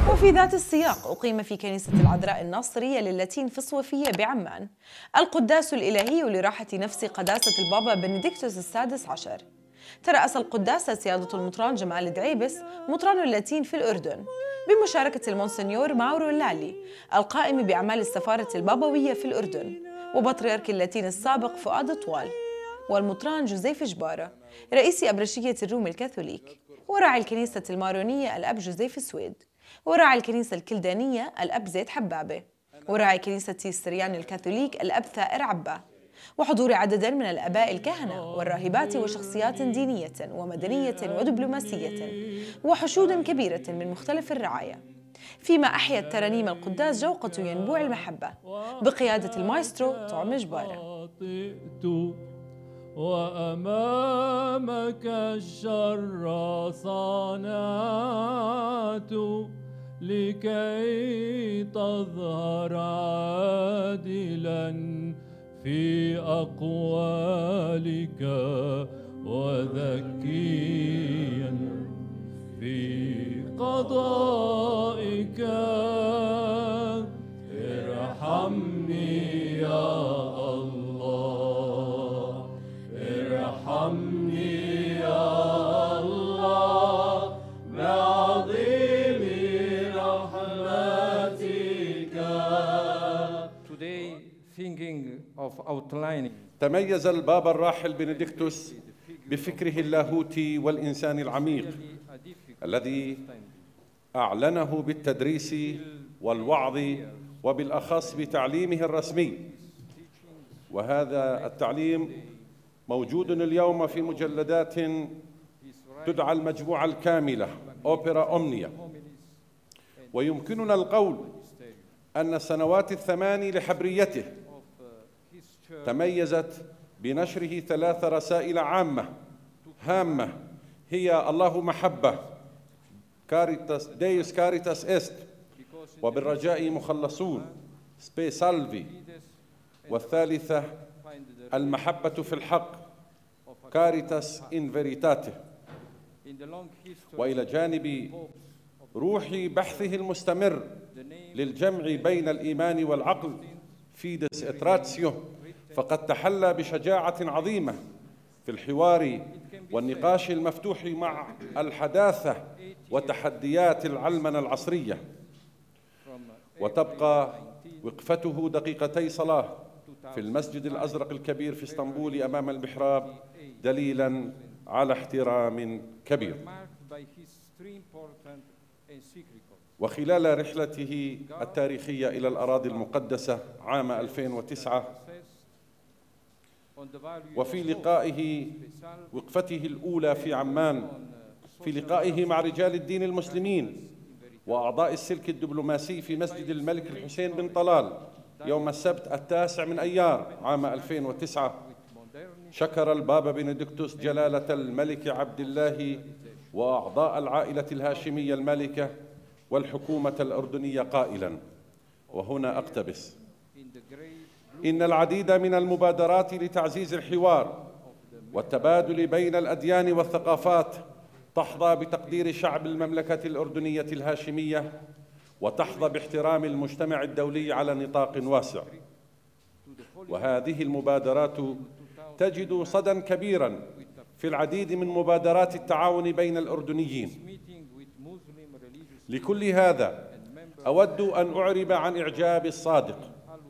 وفي ذات السياق أقيم في كنيسة العذراء الناصرية للاتين في الصوفية بعمان القداس الإلهي لراحة نفس قداسة البابا بنديكتوس السادس عشر. ترأس القداس سيادة المطران جمال دعيبس مطران اللاتين في الأردن بمشاركة المونسنيور ماورو لالي القائم بأعمال السفارة البابوية في الأردن، وبطريرك اللاتين السابق فؤاد طوال، والمطران جوزيف جبارة رئيس أبرشية الروم الكاثوليك، وراعي الكنيسة المارونية الأب جوزيف السويد، وراعي الكنيسة الكلدانية الأب زيد حبابة، وراعي كنيسة السريان الكاثوليك الأب ثائر عبا، وحضور عدد من الآباء الكهنة والراهبات وشخصيات دينية ومدنية ودبلوماسية وحشود كبيرة من مختلف الرعايا، فيما أحيت ترانيم القداس جوقة ينبوع المحبة بقيادة المايسترو طعم جبارة. وأمامك الشر صنعت لكي تظهر عادلا في أقوالك وذكيا في قضائك. ارحمني يا الله، ارحمني يا الله بعظيم رحمتك. Today, thinking of outlining. تميز البابا الراحل بنديكتوس بفكره اللاهوتي والإنساني العميق الذي أعلنه بالتدريس والوعظ وبالأخص بتعليمه الرسمي، وهذا التعليم موجود اليوم في مجلدات تدعى المجموعة الكاملة أوبرا أومنيا. ويمكننا القول أن السنوات الثمان لحبريته تميزت بنشره 3 رسائل عامة هامة، هي الله محبة، كاريتاس ديوس كاريتاس إست، وبالرجاء مخلصون، سبي سالفي، والثالثة المحبة في الحق، كاريتاس إن فيريتاته. وإلى جانب روح بحثه المستمر للجمع بين الإيمان والعقل فيدس إتراتسيو، فقد تحلى بشجاعة عظيمة في الحوار والنقاش المفتوح مع الحداثة وتحديات العلمنة العصرية. وتبقى وقفته دقيقتي صلاة في المسجد الأزرق الكبير في اسطنبول أمام المحراب دليلاً على احترام كبير. وخلال رحلته التاريخية إلى الأراضي المقدسة عام 2009 وفي لقائه وقفته الأولى في عمان، في لقائه مع رجال الدين المسلمين وأعضاء السلك الدبلوماسي في مسجد الملك الحسين بن طلال يوم السبت 9 من أيار عام 2009، شكر البابا بنديكتوس جلالة الملك عبد الله وأعضاء العائلة الهاشمية المالكة والحكومة الأردنية قائلاً، وهنا أقتبس: إن العديد من المبادرات لتعزيز الحوار والتبادل بين الأديان والثقافات تحظى بتقدير شعب المملكة الأردنية الهاشمية وتحظى باحترام المجتمع الدولي على نطاق واسع. وهذه المبادرات تجد صدى كبيراً في العديد من مبادرات التعاون بين الأردنيين. لكل هذا أود أن أعرب عن إعجابي الصادق.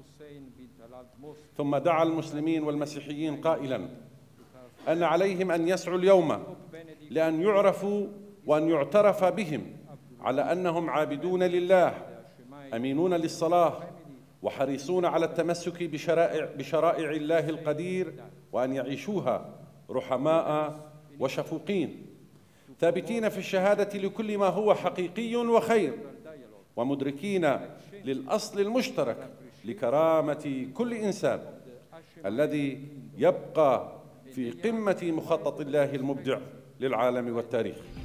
ثم دعا المسلمين والمسيحيين قائلاً أن عليهم أن يسعوا اليوم لأن يعرفوا وأن يعترف بهم على أنهم عابدون لله، أمينون للصلاة، وحريصون على التمسك بشرائع الله القدير، وأن يعيشوها رحماء وشفوقين، ثابتين في الشهادة لكل ما هو حقيقي وخير، ومدركين للأصل المشترك لكرامة كل إنسان الذي يبقى في قمة مخطط الله المبدع للعالم والتاريخ.